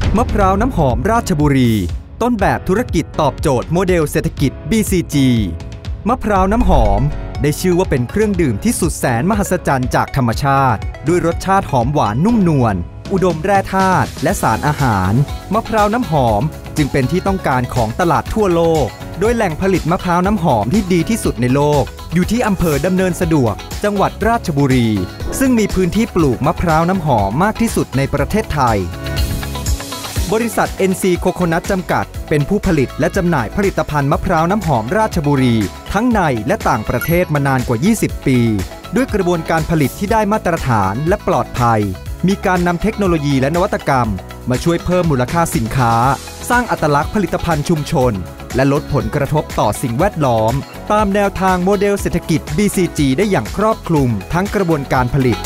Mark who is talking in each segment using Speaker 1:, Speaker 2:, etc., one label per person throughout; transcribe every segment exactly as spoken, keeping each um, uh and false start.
Speaker 1: มะพร้าวน้ำหอมราชบุรีต้นแบบธุรกิจตอบโจทย์โมเดลเศรษฐกิจ บี ซี จี มะพร้าวน้ำหอมได้ชื่อว่าเป็นเครื่องดื่มที่สุดแสนมหัศจรรย์จากธรรมชาติด้วยรสชาติหอมหวานนุ่มนวลอุดมแร่ธาตุและสารอาหารมะพร้าวน้ำหอมจึงเป็นที่ต้องการของตลาดทั่วโลกโดยแหล่งผลิตมะพร้าวน้ำหอมที่ดีที่สุดในโลกอยู่ที่อำเภอดำเนินสะดวกจังหวัดราชบุรีซึ่งมีพื้นที่ปลูกมะพร้าวน้ำหอมมากที่สุดในประเทศไทยบริษัท เอ็น ซี Coconut จำกัดเป็นผู้ผลิตและจำหน่ายผลิตภัณฑ์มะพร้าวน้ำหอมราชบุรีทั้งในและต่างประเทศมานานกว่า ยี่สิบ ปีด้วยกระบวนการผลิตที่ได้มาตรฐานและปลอดภัยมีการนำเทคโนโลยีและนวัตกรรมมาช่วยเพิ่มมูลค่าสินค้าสร้างอัตลักษณ์ผลิตภัณฑ์ชุมชนและลดผลกระทบต่อสิ่งแวดล้อมตามแนวทางโมเดลเศรษฐกิจ บี ซี จี ได้อย่างครอบคลุมทั้งกระบวนการผลิต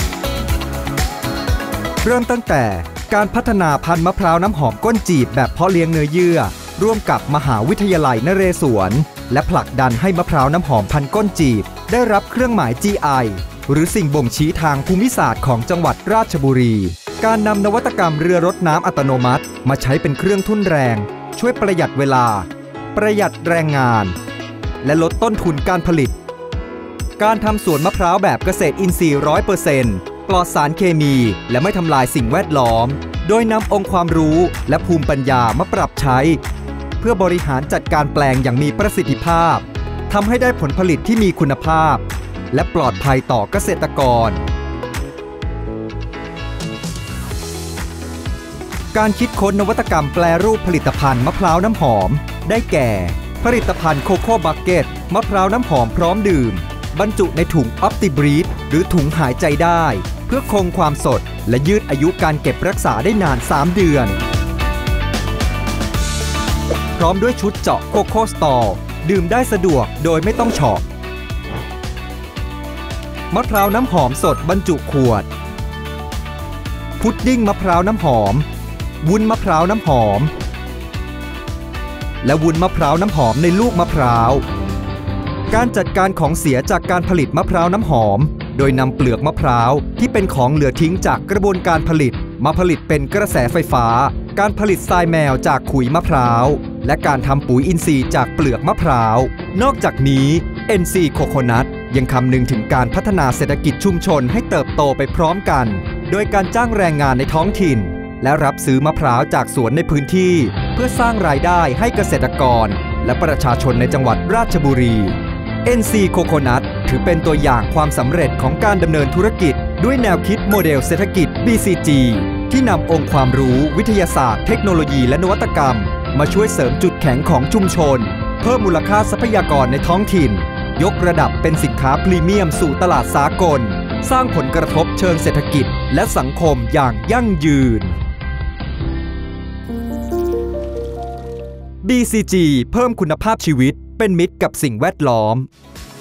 Speaker 1: เริ่มตั้งแต่การพัฒนาพันธุ์มะพร้าวน้ำหอมก้นจีบแบบเพาะเลี้ยงเนื้อเยื่อร่วมกับมหาวิทยาลัยนเรศวรและผลักดันให้มะพร้าวน้ำหอมพันธุ์ก้นจีบได้รับเครื่องหมาย จี ไอ หรือสิ่งบ่งชี้ทางภูมิศาสตร์ของจังหวัดราชบุรีการนำนวัตกรรมเรือรดน้ำอัตโนมัติมาใช้เป็นเครื่องทุ่นแรงช่วยประหยัดเวลาประหยัดแรงงานและลดต้นทุนการผลิตการทำสวนมะพร้าวแบบเกษตรอินทรีย์ ร้อยเปอร์เซ็นต์ ปลอดสารเคมีและไม่ทำลายสิ่งแวดล้อมโดยนำองค์ความรู้และภูมิปัญญามาปรับใช้เพื่อบริหารจัดการแปลงอย่างมีประสิทธิภาพทำให้ได้ผลผลิตที่มีคุณภาพและปลอดภัยต่อเกษตรกรการคิดค้นนวัตกรรมแปรรูปผลิตภัณฑ์มะพร้าวน้ำหอมได้แก่ผลิตภัณฑ์โคโค่บักเก็ตมะพร้าวน้ำหอมพร้อมดื่มบรรจุในถุงออปติบรีดหรือถุงหายใจได้เพื่อคงความสดและยืดอายุการเก็บรักษาได้นานสามเดือนพร้อมด้วยชุดเจาะโคโค่สตอลดื่มได้สะดวกโดยไม่ต้องเฉาะมะพร้าวน้ำหอมสดบรรจุขวดพุดดิ้งมะพร้าวน้ำหอมวุ้นมะพร้าวน้ำหอมและวุ้นมะพร้าวน้ำหอมในลูกมะพร้าวการจัดการของเสียจากการผลิตมะพร้าวน้ำหอมโดยนำเปลือกมะพร้าวที่เป็นของเหลือทิ้งจากกระบวนการผลิตมาผลิตเป็นกระแสไฟฟ้าการผลิตทรายแมวจากขุยมะพร้าวและการทำปุ๋ยอินทรีย์จากเปลือกมะพร้าวนอกจากนี้ เอ็น ซี Coconut ยังคำนึงถึงการพัฒนาเศรษฐกิจชุมชนให้เติบโตไปพร้อมกันโดยการจ้างแรงงานในท้องถิ่นและรับซื้อมะพร้าวจากสวนในพื้นที่เพื่อสร้างรายได้ให้เกษตรกรและประชาชนในจังหวัดราชบุรี เอ็น ซี Coconut ถือเป็นตัวอย่างความสำเร็จของการดำเนินธุรกิจด้วยแนวคิดโมเดลเศรษฐกิจ บี ซี จี ที่นำองค์ความรู้วิทยาศาสตร์เทคโนโลยีและนวัตกรรมมาช่วยเสริมจุดแข็งของชุมชนเพิ่มมูลค่าทรัพยากรในท้องถิ่นยกระดับเป็นสินค้าพรีเมียมสู่ตลาดสากลสร้างผลกระทบเชิงเศรษฐกิจและสังคมอย่างยั่งยืน บี ซี จี เพิ่มคุณภาพชีวิตเป็นมิตรกับสิ่งแวดล้อม